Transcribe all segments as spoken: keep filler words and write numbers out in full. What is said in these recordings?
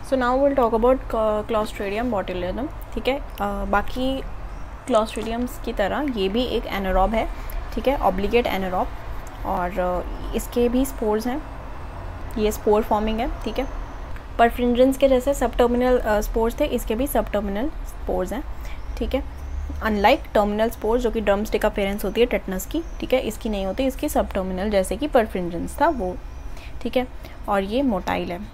So now will talk about clostridium botulinum, ठीक है। uh, बाकी क्लॉस्ट्रीडियम्स की तरह ये भी एक एनारोब है, ठीक है, ऑब्लिगेट एनारोब, और uh, इसके भी स्पोर्स हैं, ये स्पोर फॉर्मिंग है, ठीक है। परफ्रिंजेंस के जैसे सब टर्मिनल स्पोर्स थे, इसके भी सब टर्मिनल स्पोर्स हैं, ठीक है। अनलाइक टर्मिनल स्पोर्स जो कि ड्रमस्टिक अपीयरेंस होती है टेटनस की, ठीक है, इसकी नहीं होती, इसकी सब टर्मिनल जैसे कि परफ्रिंजेंस था वो, ठीक है। और ये मोटाइल है,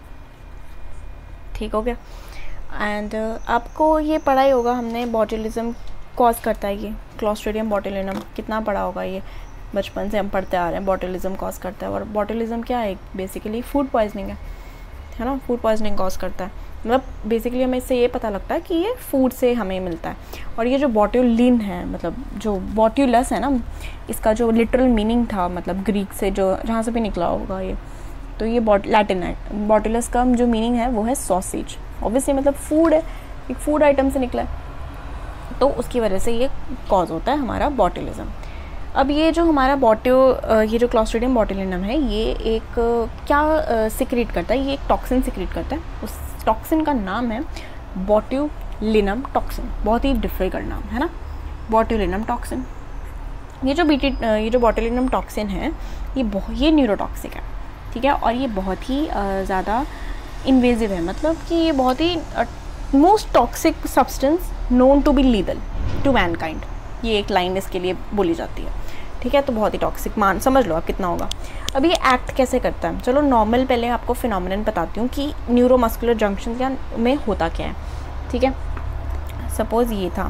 ठीक हो गया। एंड uh, आपको ये पढ़ा ही होगा हमने, बॉटुलिज्म कॉज करता है ये क्लॉस्ट्रीडियम बोटुलिनम, कितना पढ़ा होगा ये, बचपन से हम पढ़ते आ रहे हैं बॉटुलिज्म कॉज करता है। और बॉटुलिज्म क्या है, बेसिकली फूड पॉइजनिंग है है ना, फूड पॉइजनिंग कॉज करता है। मतलब बेसिकली हमें इससे ये पता लगता है कि ये फूड से हमें मिलता है। और ये जो बॉट्युलिन है, मतलब जो बॉट्युलस है ना, इसका जो लिटरल मीनिंग था, मतलब ग्रीक से जो जहाँ से भी निकला होगा ये, तो ये बॉट लैटिन है। बॉटुलस का जो मीनिंग है वो है सॉसेज, ऑब्वियसली मतलब फूड है, एक फूड आइटम से निकला है, तो उसकी वजह से ये कॉज होता है हमारा बॉटुलिज्म। अब ये जो हमारा बॉट्यू ये जो क्लॉस्ट्रीडियम बोटुलिनम है, ये एक क्या सिक्रीट करता है, ये एक टॉक्सिन सिक्रीट करता है। उस टॉक्सिन का नाम है बोट्युलिनम टॉक्सिन, बहुत ही डिफिकल्ट नाम है ना, बोट्युलिनम टॉक्सिन। ये जो बीटी ये जो बोटुलिनम टॉक्सिन है, ये बहुत ये न्यूरोटॉक्सिक है, ठीक है। और ये बहुत ही ज़्यादा इन्वेजिव है, मतलब कि ये बहुत ही most toxic substance known to be lethal to mankind, ये एक लाइन इसके लिए बोली जाती है, ठीक है। तो बहुत ही टॉक्सिक, मान समझ लो आप कितना होगा। अब ये एक्ट कैसे करता है, चलो नॉर्मल पहले आपको फिनोमिनन बताती हूँ कि न्यूरोमस्कुलर जंक्शन या में होता क्या है, ठीक है। सपोज़ ये था,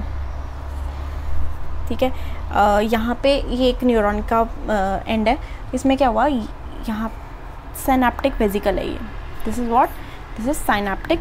ठीक है, यहाँ पे ये एक न्यूरॉन का एंड है, इसमें क्या हुआ, यहाँ साइनेप्टिक वेसिकल है ये, this is what, this is synaptic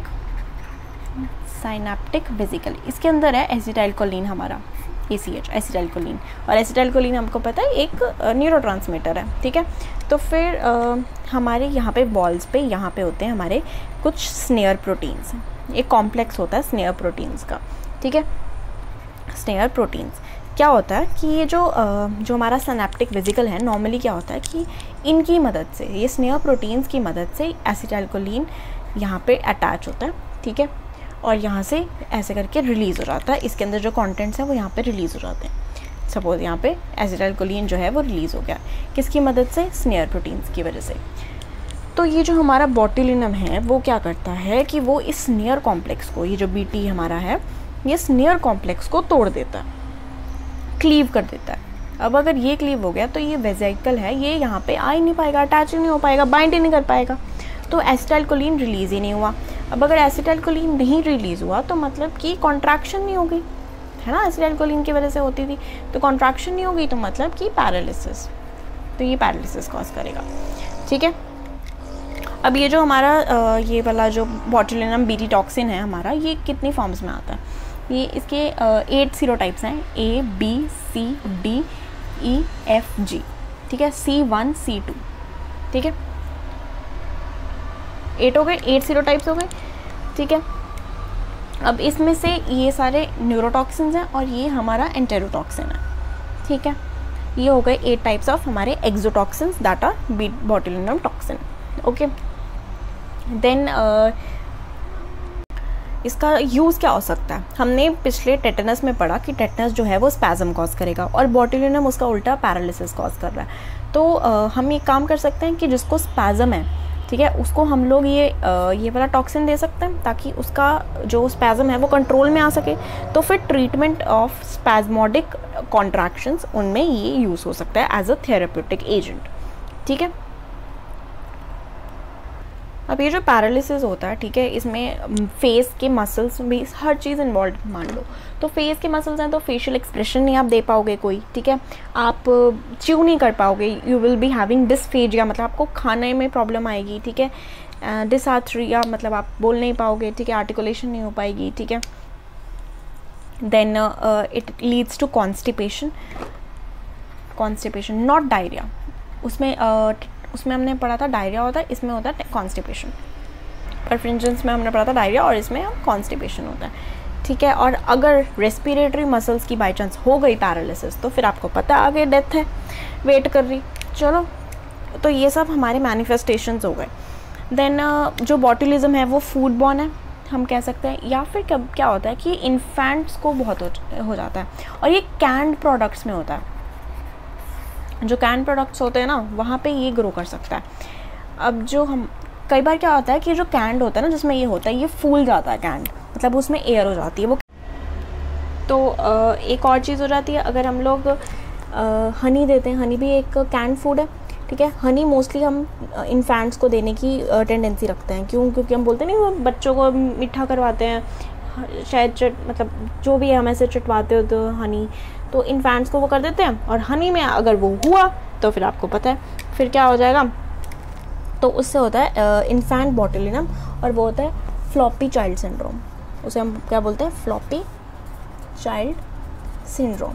synaptic vesicle. इसके अंदर है एसिटाइलकोलिन, हमारा ए सी एच, एसिटाइलकोलिन। और एसिटाइलकोलिन हमको पता है एक न्यूरोट्रांसमीटर है, ठीक है। तो फिर आ, हमारे यहाँ पे बॉल्स पे यहाँ पे होते हैं हमारे कुछ स्नेयर प्रोटीन्स, एक कॉम्प्लेक्स होता है स्नेयर प्रोटीन्स का, ठीक है। स्नेयर प्रोटीन्स क्या होता है कि ये जो आ, जो हमारा सिनेप्टिक वेसिकल है, नॉर्मली क्या होता है कि इनकी मदद से, ये स्नेयर प्रोटीन्स की मदद से एसिटाइलकोलिन यहाँ पे अटैच होता है, ठीक है। और यहाँ से ऐसे करके रिलीज़ हो जाता है, इसके अंदर जो कंटेंट्स हैं वो यहाँ पे रिलीज़ हो जाते हैं। सपोज यहाँ पे एसिटाइलकोलिन जो है वो रिलीज़ हो गया, किसकी मदद से, स्नेयर प्रोटीन्स की वजह से। तो ये जो हमारा बोटुलिनम है वो क्या करता है कि वो इस स्नेयर कॉम्प्लेक्स को, ये जो बीटी हमारा है, ये स्नेयर कॉम्प्लेक्स को तोड़ देता है, क्लीव कर देता है। अब अगर ये क्लीव हो गया तो ये वेसिकल है, ये यहाँ पे आ ही नहीं पाएगा, अटैच ही नहीं हो पाएगा, बाइंड ही नहीं कर पाएगा, तो एसिटाइलकोलिन रिलीज़ ही नहीं हुआ। अब अगर एसिटाइलकोलिन नहीं रिलीज़ हुआ तो मतलब कि कॉन्ट्रैक्शन नहीं होगी, है ना, एसिटाइलकोलिन की वजह से होती थी, तो कॉन्ट्रैक्शन नहीं होगी तो मतलब कि पैरालिसिस, तो ये पैरालिसिस कॉज करेगा, ठीक है। अब ये जो हमारा ये वाला जो बोटुलिनम बीटी टॉक्सिन है हमारा, ये कितनी फॉर्म्स में आता है, ये इसके एट सीरोटाइप्स हैं, A B C D E F G, ठीक है, सी वन सी टू, ठीक है, एट हो गए, एट सीरोटाइप्स हो गए, ठीक है। अब इसमें से ये सारे न्यूरोटॉक्सिन्स हैं और ये हमारा एंटेरोटॉक्सिन है, ठीक है। ये हो गए एट टाइप्स ऑफ हमारे exotoxins that are botulinum toxin, okay. Then इसका यूज़ क्या हो सकता है, हमने पिछले टेटनस में पढ़ा कि टेटनस जो है वो स्पैज़म कॉज करेगा और बोटुलिनम उसका उल्टा पैरालिसिस कॉज कर रहा है। तो uh, हम ये काम कर सकते हैं कि जिसको स्पैज़म है, ठीक है, उसको हम लोग ये आ, ये वाला टॉक्सिन दे सकते हैं ताकि उसका जो स्पैज़म है वो कंट्रोल में आ सके। तो फिर ट्रीटमेंट ऑफ स्पैज़मोडिक कॉन्ट्रैक्शंस, उनमें ये यूज़ हो सकता है एज अ थेरेप्यूटिक एजेंट, ठीक है। अब ये जो पैरालिसिस होता है, ठीक है, इसमें फेस के मसल्स भी हर चीज़ इन्वॉल्व मान लो, तो फेस के मसल्स हैं तो फेशियल एक्सप्रेशन नहीं आप दे पाओगे कोई, ठीक है, आप च्यू नहीं कर पाओगे, you will be having dysphagia, मतलब आपको खाने में प्रॉब्लम आएगी, ठीक है, डिसआर्थरिया, मतलब आप बोल नहीं पाओगे, ठीक है, आर्टिकुलेशन नहीं हो पाएगी, ठीक है। Then it leads to constipation, constipation not diarrhoea, उसमें uh, उसमें हमने पढ़ा था डायरिया होता है, इसमें होता है कॉन्स्टिपेशन। परफ्रिंजेंस में हमने पढ़ा था डायरिया और इसमें कॉन्स्टिपेशन होता है, ठीक है। और अगर रेस्पिरेटरी मसल्स की बाई चांस हो गई पैरालिसिस तो फिर आपको पता आगे डेथ है वेट कर रही, चलो। तो ये सब हमारे मैनिफेस्टेशंस हो गए। देन जो बॉटुलिज्म है वो फूड बॉर्न है हम कह सकते हैं, या फिर कब क्या होता है कि इन्फेंट्स को बहुत हो, हो जाता है, और ये कैंड प्रोडक्ट्स में होता है। जो कैंड प्रोडक्ट्स होते हैं ना वहाँ पे ये ग्रो कर सकता है। अब जो हम कई बार क्या होता है कि जो कैंड होता है ना जिसमें ये होता है ये फूल जाता है कैंड, मतलब उसमें एयर हो जाती है वो। तो एक और चीज़ हो जाती है अगर हम लोग हनी देते हैं, हनी भी एक कैंड फूड है, ठीक है। हनी मोस्टली हम इन्फेंट्स को देने की टेंडेंसी रखते हैं, क्यों? क्योंकि हम बोलते नहीं वो बच्चों को मीठा करवाते हैं, शायद चट मतलब जो भी है हम ऐसे चटवाते हो तो हनी, तो इन्फेंट्स को वो कर देते हैं। और हनी में अगर वो हुआ तो फिर आपको पता है फिर क्या हो जाएगा, तो उससे होता है इन्फेंट बॉटुलिज्म, और वो होता है फ्लॉपी चाइल्ड सिंड्रोम। उसे हम क्या बोलते हैं? Floppy child syndrome.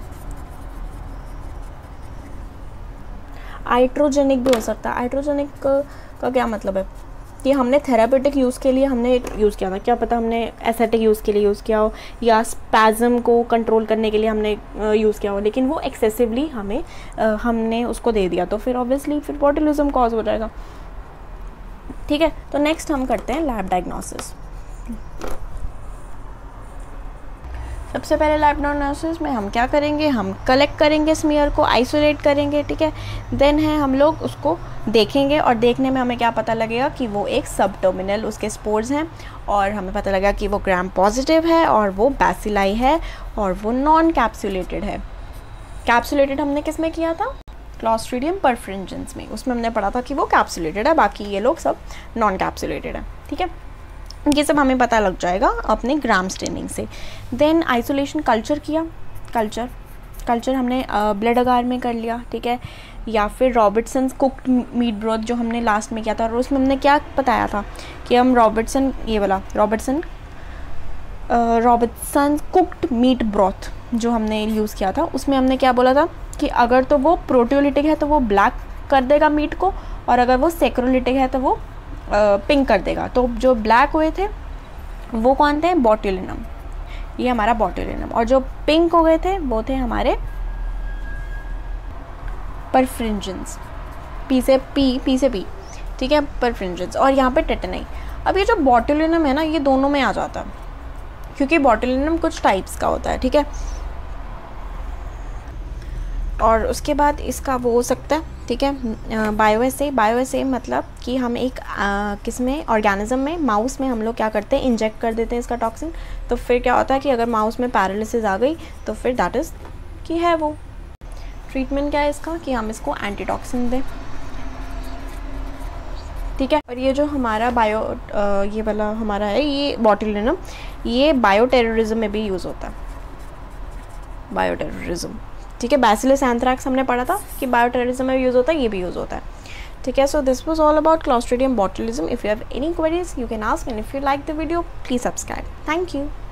आइट्रोजेनिक भी हो सकता है। आइट्रोजेनिक का क्या मतलब है कि हमने थेरापेटिक यूज़ के लिए हमने यूज़ किया था, क्या पता हमने एस्थेटिक यूज़ के लिए यूज़ किया हो या स्पैज़म को कंट्रोल करने के लिए हमने यूज़ किया हो, लेकिन वो एक्सेसिवली हमें हमने उसको दे दिया तो फिर ऑब्वियसली फिर बॉटुलिज्म कॉज हो जाएगा, ठीक है। तो नेक्स्ट हम करते हैं लैब डायग्नोसिस। सबसे पहले लैब डायग्नोसिस में हम क्या करेंगे, हम कलेक्ट करेंगे स्मीयर को, आइसोलेट करेंगे, ठीक है। देन है हम लोग उसको देखेंगे और देखने में हमें क्या पता लगेगा कि वो एक सब टर्मिनल उसके स्पोर्स हैं, और हमें पता लगेगा कि वो ग्राम पॉजिटिव है और वो बैसिलाई है और वो नॉन कैप्सुलेटेड है। कैप्सुलेटेड हमने किस में किया था? क्लॉस्ट्रीडियम परफ्रिंजेंस में, उसमें हमने पढ़ा था कि वो कैप्सुलेटेड है, बाकी ये लोग सब नॉन कैप्सुलेटेड है, ठीक है। ये सब हमें पता लग जाएगा अपने ग्राम स्टेनिंग से। देन आइसोलेशन कल्चर किया, कल्चर कल्चर हमने ब्लड अगार में कर लिया, ठीक है, या फिर रॉबर्टसन कुक्ड मीट ब्रोथ जो हमने लास्ट में किया था, और उसमें हमने क्या बताया था कि हम रॉबर्टसन ये वाला Robertson Robertson cooked meat broth जो हमने यूज़ किया था, उसमें हमने क्या बोला था कि अगर तो वो प्रोटियोलिटिक है तो वो ब्लैक कर देगा मीट को, और अगर वो सेक्रोलिटिक है तो वो पिंक कर देगा। तो जो ब्लैक हुए थे वो कौन थे? बॉटुलिनम, ये हमारा बॉटुलिनम, और जो पिंक हो गए थे वो थे हमारे परफ्रिंजेंस, पी से पी पी से पी, ठीक है, परफ्रिंजेंस, और यहाँ पे टेटेनाई। अब ये जो बॉटुलिनम है ना ये दोनों में आ जाता है, क्योंकि बॉटुलिनम कुछ टाइप्स का होता है, ठीक है। और उसके बाद इसका वो हो सकता है, ठीक है, बायोएसए। बायोएसए मतलब कि हम एक किस में ऑर्गेनिज्म में, माउस में हम लोग क्या करते हैं, इंजेक्ट कर देते हैं इसका टॉक्सिन, तो फिर क्या होता है कि अगर माउस में पैरालिसिस आ गई तो फिर दैट इज़ कि है वो। ट्रीटमेंट क्या है इसका कि हम इसको एंटीटॉक्सिन दें, ठीक है। और ये जो हमारा बायो आ, ये वाला हमारा है ये बॉटुलिनम, ये बायो टेररिज्म में भी यूज़ होता है, बायो टेररिज्म, ठीक है। बैसिलस एंथ्रैक्स हमने पढ़ा था कि बायो टेररिज्म में यूज़ होता है, ये भी यूज़ होता है, ठीक है। So this was all about clostridium botulism. If you have any queries you can ask, and if you like the video please subscribe. Thank you.